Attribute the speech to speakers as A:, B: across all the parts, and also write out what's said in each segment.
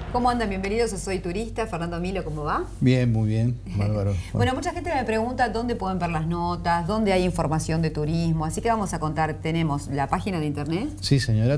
A: ¿Cómo andan? Bienvenidos a Soy Turista. Fernando Milo, ¿cómo va?
B: Bien, muy bien. Bárbaro.
A: Bueno, mucha gente me pregunta dónde pueden ver las notas, dónde hay información de turismo. Así que vamos a contar, tenemos la página de internet.
B: Sí, señora,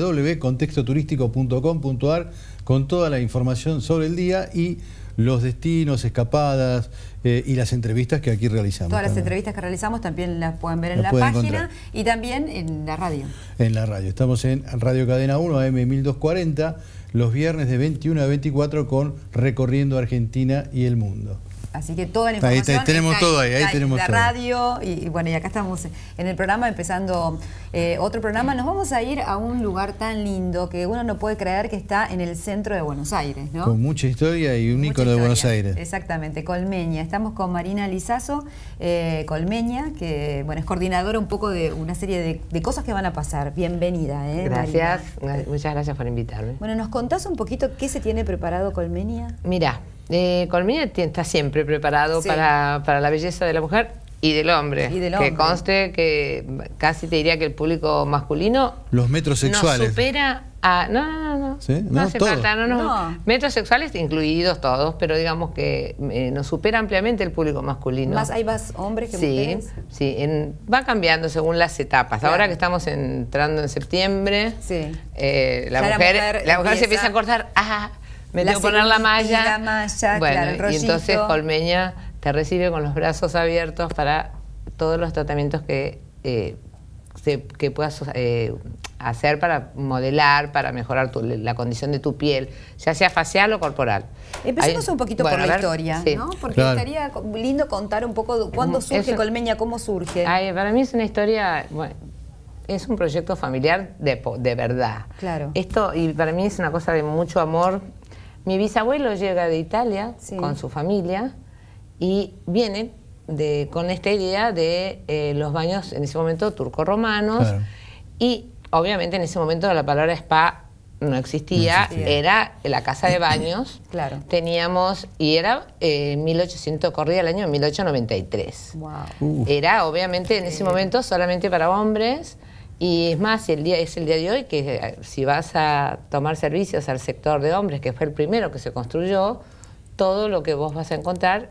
B: www.contextoturístico.com.ar con toda la información sobre el día y los destinos, escapadas y las entrevistas que aquí realizamos.
A: Todas las entrevistas que realizamos también las pueden ver en la página encontrar. Y también en la radio.
B: En la radio. Estamos en Radio Cadena 1, AM 1240, los viernes de 21 a 24 con Recorriendo Argentina y el Mundo.
A: Así que toda la información
B: ahí tenemos todo ahí tenemos
A: la
B: todo.
A: Radio y bueno, y acá estamos en el programa empezando otro programa. Nos vamos a ir a un lugar tan lindo que uno no puede creer que está en el centro de Buenos Aires, ¿no?
B: Con mucha historia y un ícono de Buenos Aires.
A: Exactamente, Colmeña. Estamos con Marina Lizazo, Colmeña, que bueno, es coordinadora un poco de una serie de cosas que van a pasar. Bienvenida,
C: Gracias,
A: Marina.
C: Muchas gracias por invitarme.
A: Bueno, ¿nos contás un poquito qué se tiene preparado Colmeña?
C: Mirá, Colmeña está siempre preparado para la belleza de la mujer y del hombre. Que conste que casi te diría que el público masculino...
B: Los metrosexuales.
C: Nos supera a... No.
B: ¿Sí?
C: No hace falta, no. Metrosexuales incluidos todos, pero digamos que nos supera ampliamente el público masculino.
A: ¿Hay más hombres que mujeres?
C: Sí, va cambiando según las etapas. Claro. Ahora que estamos entrando en septiembre, la mujer se empieza a cortar... Me tengo que poner la malla. Bueno,
A: claro,
C: y entonces Colmeña te recibe con los brazos abiertos para todos los tratamientos que puedas hacer para modelar, para mejorar la condición de tu piel, ya sea facial o corporal.
A: Empecemos un poquito por la historia, ¿no? Porque estaría lindo contar un poco cuándo surge Colmeña, cómo surge.
C: Para mí es una historia... Bueno, es un proyecto familiar de verdad.
A: Claro.
C: Esto, y para mí es una cosa de mucho amor. Mi bisabuelo llega de Italia con su familia y viene con esta idea de los baños en ese momento turco-romanos. Claro. Y obviamente en ese momento la palabra spa no existía. Era la casa de baños.
A: Claro.
C: Teníamos, y era 1800, corría el año 1893.
A: Wow.
C: Era obviamente en ese momento solamente para hombres. Y es más, es el día de hoy que si vas a tomar servicios al sector de hombres, que fue el primero que se construyó, todo lo que vos vas a encontrar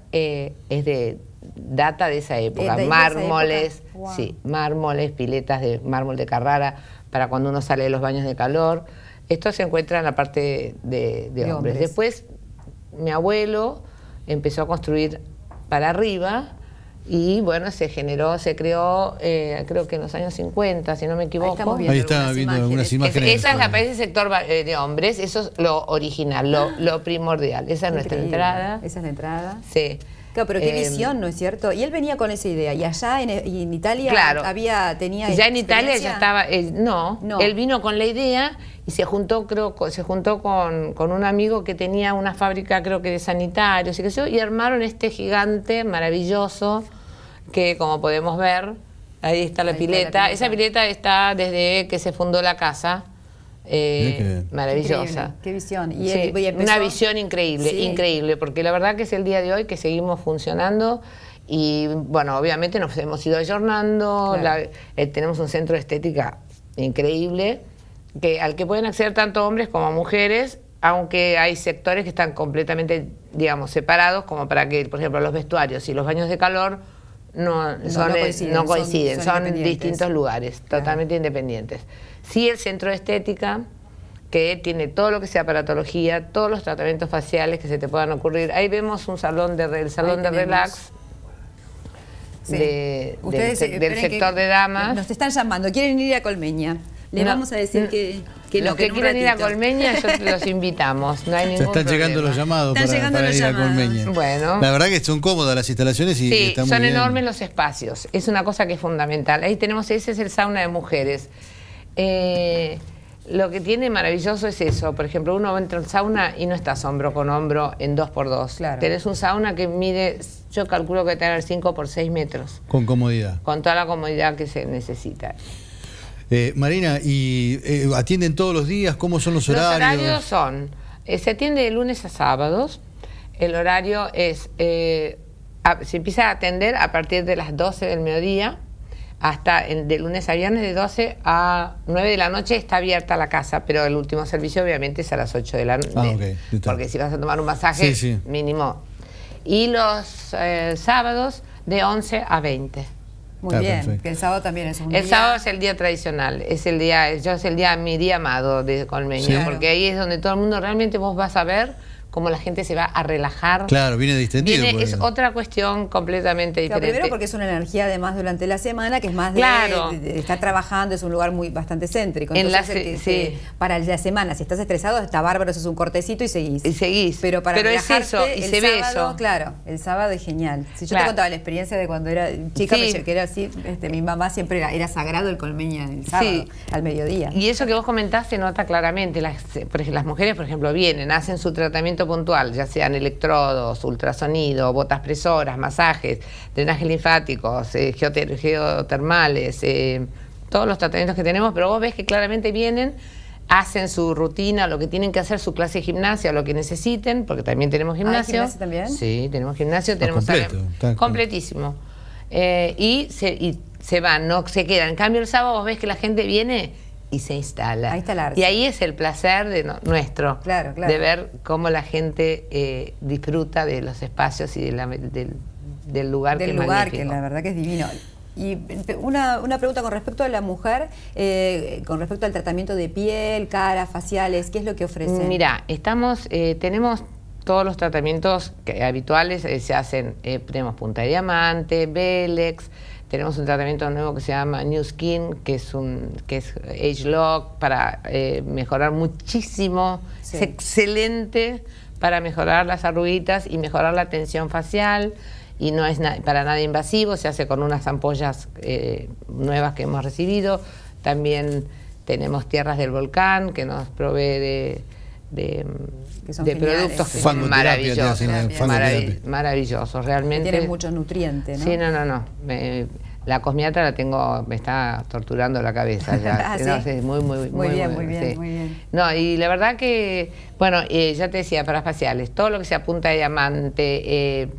C: data de esa época. Mármoles, mármoles, piletas de mármol de Carrara para cuando uno sale de los baños de calor. Esto se encuentra en la parte de hombres. Después mi abuelo empezó a construir para arriba. Y bueno, se creó, creo que en los años 50, si no me equivoco.
B: Ahí está viendo algunas imágenes.
C: Esa es ese sector de hombres, eso es lo original, lo primordial. Esa es nuestra entrada.
A: Esa es la entrada.
C: Sí.
A: Claro, pero qué visión, ¿no es cierto? Y él venía con esa idea. Y allá en Italia tenía
C: ya en Italia ya estaba, él vino con la idea y se juntó con un amigo que tenía una fábrica, creo que de sanitarios y armaron este gigante maravilloso que, como podemos ver, ahí está la pileta. Esa pileta está desde que se fundó la casa. Maravillosa.
A: Qué visión.
C: Una visión increíble, porque la verdad que es el día de hoy que seguimos funcionando y bueno, obviamente nos hemos ido ayornando, tenemos un centro de estética increíble al que pueden acceder tanto hombres como mujeres, aunque hay sectores que están completamente, digamos, separados, como para que, por ejemplo, los vestuarios y los baños de calor no coinciden, son distintos lugares, totalmente independientes. Sí, el centro de estética, que tiene todo lo que sea aparatología, todos los tratamientos faciales que se te puedan ocurrir. Ahí vemos un salón de relax del sector de damas.
A: Nos están llamando, quieren ir a Colmeña. Le vamos a decir que
C: los que quieran ir a Colmeña, los invitamos. No hay ningún
B: problema. Están llegando los llamados para ir a Colmeña.
C: Bueno.
B: La verdad que son cómodas las instalaciones y están muy
C: son
B: bien.
C: Enormes los espacios. Es una cosa que es fundamental. Ahí tenemos, ese es el sauna de mujeres. Lo que tiene maravilloso es eso. Por ejemplo, uno entra al sauna y no estás hombro con hombro en 2x2.
A: Claro.
C: Tenés un sauna que mide, yo calculo que tener 5 por 6 metros.
B: Con comodidad.
C: Con toda la comodidad que se necesita.
B: Marina, ¿y atienden todos los días? ¿Cómo son los horarios?
C: Los horarios son, se atiende de lunes a sábados. El horario es, se empieza a atender a partir de las 12 del mediodía hasta de lunes a viernes de 12 a 9 de la noche está abierta la casa, pero el último servicio obviamente es a las 8 de la noche. Porque si vas a tomar un masaje, mínimo. Y los sábados de 11 a 20.
A: Muy bien, que el sábado también es un día.
C: El sábado es el día tradicional, es el día, mi día amado de Colmeña, porque ahí es donde todo el mundo realmente vos vas a ver cómo la gente se va a relajar.
B: Claro, viene distendido.
C: Es otra cuestión completamente diferente.
A: Primero porque es una energía además durante la semana que es más de estar trabajando, es un lugar bastante céntrico. Entonces, para la semana, si estás estresado, está bárbaro, eso es un cortecito y seguís. Pero
C: es eso, y se ve eso.
A: Claro, el sábado es genial. Si yo te contaba la experiencia de cuando era chica, que era así, mi mamá siempre era sagrado el Colmeña el sábado, al mediodía.
C: Y eso que vos comentás se nota claramente. Las mujeres, por ejemplo, vienen, hacen su tratamiento puntual, ya sean electrodos, ultrasonido, botas presoras, masajes, drenajes linfáticos, geotermales, todos los tratamientos que tenemos, pero vos ves que claramente vienen, hacen su rutina, lo que tienen que hacer, su clase de gimnasia, lo que necesiten, porque también tenemos gimnasio.
A: ¿Hay gimnasio también?
C: Sí, tenemos gimnasio, tenemos completísimo. Y se van, no se quedan. En cambio el sábado vos ves que la gente viene y se instala.
A: A instalarse.
C: Y ahí es el placer de nuestro, de ver cómo la gente disfruta de los espacios y del lugar que es magnífico.
A: Que la verdad que es divino. Y una pregunta con respecto a la mujer, con respecto al tratamiento de piel, cara, faciales, ¿qué es lo que ofrecen?
C: Mira, tenemos todos los tratamientos habituales, se hacen, tenemos punta de diamante, Belex. Tenemos un tratamiento nuevo que se llama New Skin, que es Age Lock, para mejorar muchísimo. Es excelente para mejorar las arruguitas y mejorar la tensión facial. Y no es para nada invasivo, se hace con unas ampollas nuevas que hemos recibido. También tenemos Tierras del Volcán, que nos provee de productos que son maravillosos, realmente.
A: Tienen muchos nutrientes, ¿no?
C: Sí, no. La cosmiatra me está torturando la cabeza ya. Muy bien. No, y la verdad que, bueno, ya te decía, para faciales, todo lo que sea punta de diamante,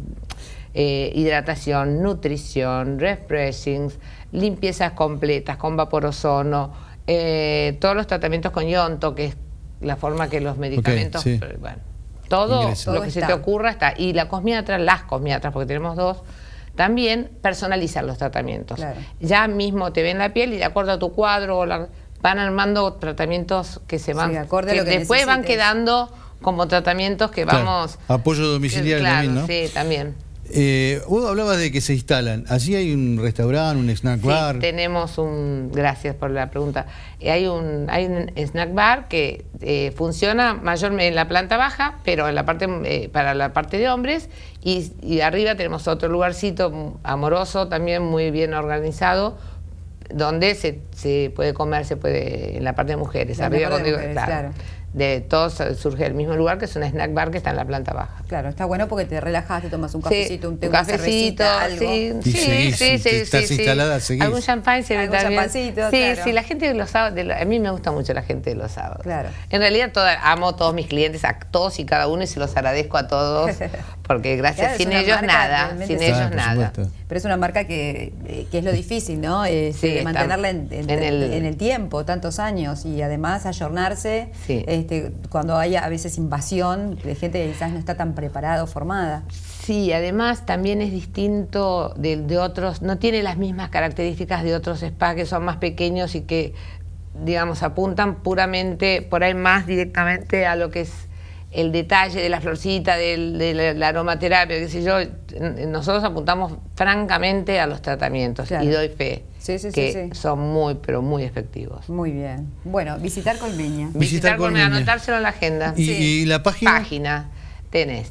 C: hidratación, nutrición, refreshings, limpiezas completas con vaporozono, todos los tratamientos con ionto, que es la forma que los medicamentos, bueno, todo lo que se te ocurra está. Y las cosmiatras, porque tenemos dos, también personalizan los tratamientos. Ya mismo te ven la piel y de acuerdo a tu cuadro van armando tratamientos que se van, que después van quedando como tratamientos que vamos...
B: Apoyo domiciliario también, ¿no?
C: Sí, también.
B: Vos hablabas de que se instalan. ¿Allí hay un restaurante, un snack bar?
C: Sí, tenemos gracias por la pregunta. Hay un snack bar que funciona mayormente en la planta baja, pero en la parte para la parte de hombres, y arriba tenemos otro lugarcito amoroso, también muy bien organizado, donde se puede comer, en la parte de mujeres. Arriba de mujeres, claro. De todos surge el mismo lugar, que es un snack bar que está en la planta baja.
A: Claro, está bueno porque te relajas, te tomas un cafecito, un té, una
C: cafecito,
A: cervecita, algo.
B: Estás instalada, seguís.
C: Algún champán se ve también.
A: Champancito,
C: sí, la gente de los sábados, a mí me gusta mucho la gente de los sábados.
A: Claro.
C: En realidad amo a todos mis clientes, a todos y cada uno, y se los agradezco a todos, porque gracias, sin ellos nada,
A: Pero es una marca que es lo difícil, ¿no? Mantenerla en el tiempo, tantos años, y además ayornarse. Cuando hay a veces invasión de gente que quizás no está tan preparada o formada.
C: Sí, además también es distinto de otros, no tiene las mismas características de otros spas que son más pequeños y que, digamos, apuntan puramente, por ahí más directamente a lo que es el detalle de la florcita, de la aromaterapia, qué sé yo. Nosotros apuntamos francamente a los tratamientos, y doy fe que son muy, pero muy efectivos.
A: Muy bien. Bueno, visitar Colmeña.
C: Visitar Colmeña, anotárselo en la agenda.
B: ¿Y la página?
C: Tenés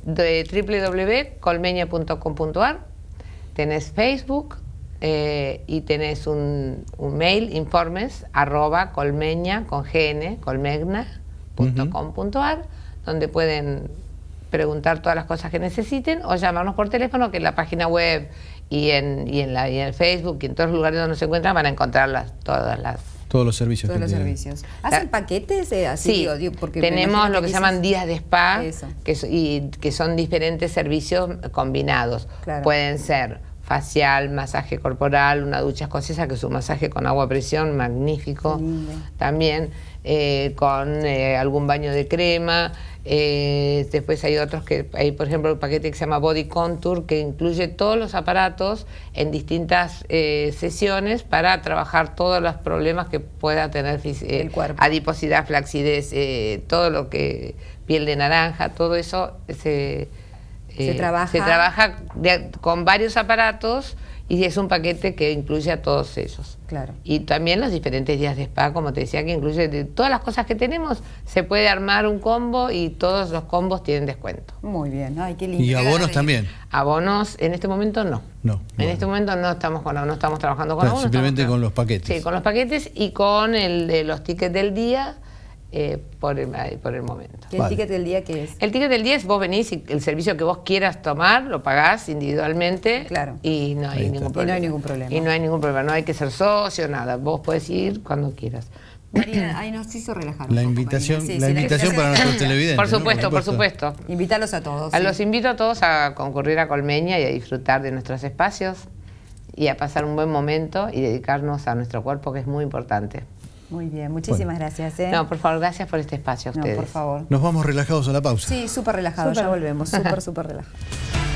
C: www.colmeña.com.ar, tenés Facebook, y tenés un mail, informes, @colmeña.com.ar, donde pueden preguntar todas las cosas que necesiten o llamarnos por teléfono, que en la página web y en el Facebook y en todos los lugares donde se encuentran van a encontrar
B: todos los servicios.
A: ¿Hacen paquetes?
C: Sí, porque tenemos lo que se llaman días de spa, que son diferentes servicios combinados. Pueden ser facial, masaje corporal, una ducha escocesa, que es un masaje con agua a presión, magnífico. También con algún baño de crema. Después hay otros que hay, por ejemplo, un paquete que se llama Body Contour, que incluye todos los aparatos en distintas sesiones para trabajar todos los problemas que pueda tener el cuerpo. Adiposidad, flacidez, todo lo que piel de naranja, todo eso se trabaja con varios aparatos, y es un paquete que incluye a todos ellos.
A: Claro.
C: Y también los diferentes días de spa, como te decía, que incluye de todas las cosas que tenemos, se puede armar un combo y todos los combos tienen descuento.
A: Muy bien, ay, qué lindo.
B: ¿Y abonos también?
C: Abonos, en este momento no.
B: No.
C: En este momento no estamos trabajando con abonos.
B: Simplemente con los paquetes.
C: Sí, con los paquetes y con los tickets del día. Por el momento.
A: ¿El ticket del día qué es?
C: El ticket del día es vos venís y el servicio que vos quieras tomar lo pagás individualmente.
A: Claro.
C: Y no hay ningún problema.
A: Y no hay ningún problema.
C: Y no hay ningún problema, no hay que ser socio, nada. Vos podés ir cuando quieras.
A: Marina, ahí nos hizo relajar.
B: La invitación para nuestros televidentes.
C: Por supuesto, por supuesto.
A: Invitarlos a todos.
C: Los invito a todos a concurrir a Colmeña y a disfrutar de nuestros espacios y a pasar un buen momento y dedicarnos a nuestro cuerpo, que es muy importante.
A: Muy bien, muchísimas gracias.
C: No, por favor, gracias por este espacio a ustedes.
A: No, por favor.
B: Nos vamos relajados a la pausa.
A: Sí, súper relajados, ya volvemos, súper relajados.